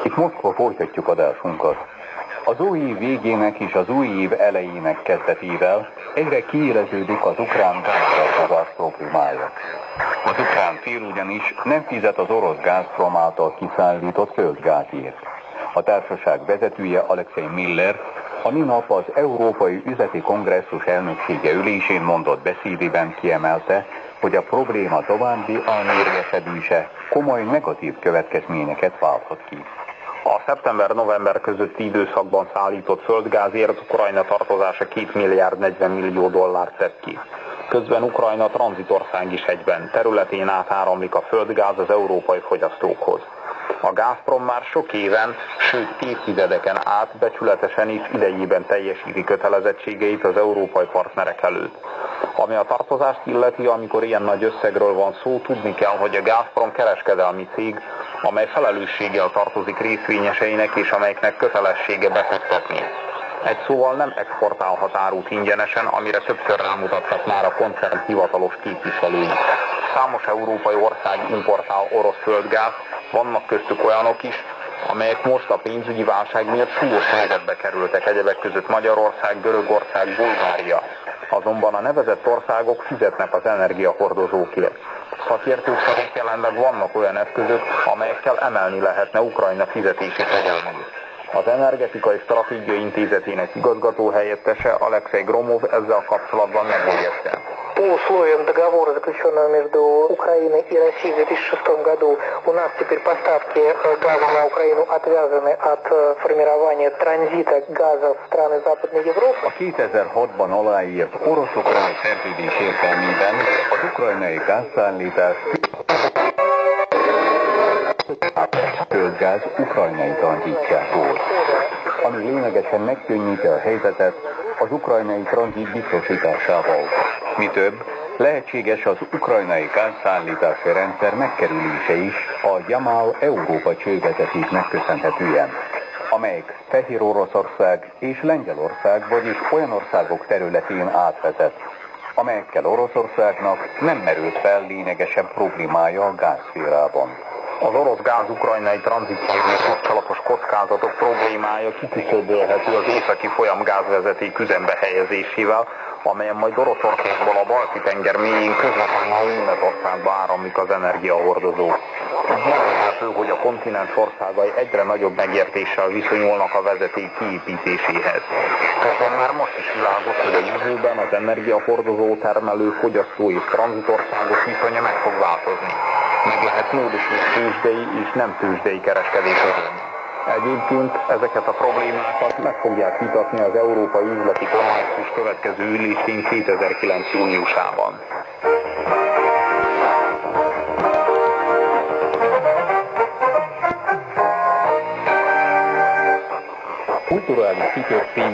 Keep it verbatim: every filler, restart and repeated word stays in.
Itt Moszkva, folytatjuk adásunkat. Az új év végének és az új év elejének kezdetével egyre kiéleződik az ukrán gáztartozás problémája. Az ukrán fél ugyanis nem fizet az orosz Gazprom által kiszállított földgázért. A társaság vezetője, Alexei Miller, a minap az Európai Üzleti Kongresszus elnöksége ülésén mondott beszédében kiemelte, hogy a probléma további elmérgesedése komoly negatív következményeket válthat ki. A szeptember-november közötti időszakban szállított földgázért Ukrajna tartozása két milliárd negyven millió dollárt tett ki. Közben Ukrajna tranzitország is egyben, területén átáramlik a földgáz az európai fogyasztókhoz. A Gazprom már sok éven, sőt évtizedeken át becsületesen és idejében teljesíti kötelezettségeit az európai partnerek előtt. Ami a tartozást illeti, amikor ilyen nagy összegről van szó, tudni kell, hogy a Gazprom kereskedelmi cég, amely felelősséggel tartozik részvényeseinek és amelyeknek kötelessége befektetni. Egy szóval nem exportálhat árut ingyenesen, amire többször rámutattak már a koncern hivatalos képviselői. Számos európai ország importál orosz földgáz, vannak köztük olyanok is, amelyek most a pénzügyi válság miatt súlyos helyzetbe kerültek, egyebek között Magyarország, Görögország, Bulgária. Azonban a nevezett országok fizetnek az energiahordozókért. Szakértők szerint jelenleg vannak olyan eszközök, amelyekkel emelni lehetne Ukrajna fizetési fegyelmét. Az Energetikai Stratégiai Intézetének igazgató helyettese Alexei Gromov ezzel kapcsolatban megjegyezte. По условиям договора, заключенного между Украиной и Россией в две тысячи шестом году, у нас теперь поставки газа на Украину отвязаны от формирования транзита газа в страны Западной Европы. A kétezer-hatban aláírt orosz-ukrán szerződés értelmében az ukrajnai gázszállítás földgáz ukrajnai tranzitjából, ami lényegesen megkönnyíti a helyzetet az ukrajnai tranzit biztosításával. Mi több, lehetséges az ukrajnai gázszállítási rendszer megkerülése is a Yamal Európa csővezetésnek köszönhetően, amelyik Fehér Oroszország és Lengyelország, vagyis olyan országok területén átvezet, amelyekkel Oroszországnak nem merült fel lényegesebb problémája a gázszférában. Az orosz gáz ukrajnai tranzitjával kapcsolatos kockázatok problémája kiküszöbölhető az északi folyamgázvezeték üzembe helyezésével, amelyen majd Oroszországból a Balti-tenger mélyén közvetlenül Németországba áramlik az energiahordozó. Jelenthető, hogy a kontinens országai egyre nagyobb megértéssel viszonyulnak a vezeték kiépítéséhez. Közben már most is világos, hogy a jövőben az energiahordozó, termelő, fogyasztó és tranzitországok viszonya meg fog változni. Meg lehet módosítani tőzsdei és nem tőzsdei kereskedés között. Egyébként ezeket a problémákat meg fogják vitatni az Európai Üzleti Kongresszus következő ülésén kétezer-kilenc júniusában. Kulturális kitörtény